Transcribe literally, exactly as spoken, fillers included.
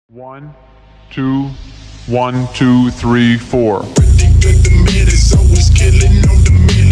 One, two, one, two, three, four. Pretty good, the man is always killing on the minute.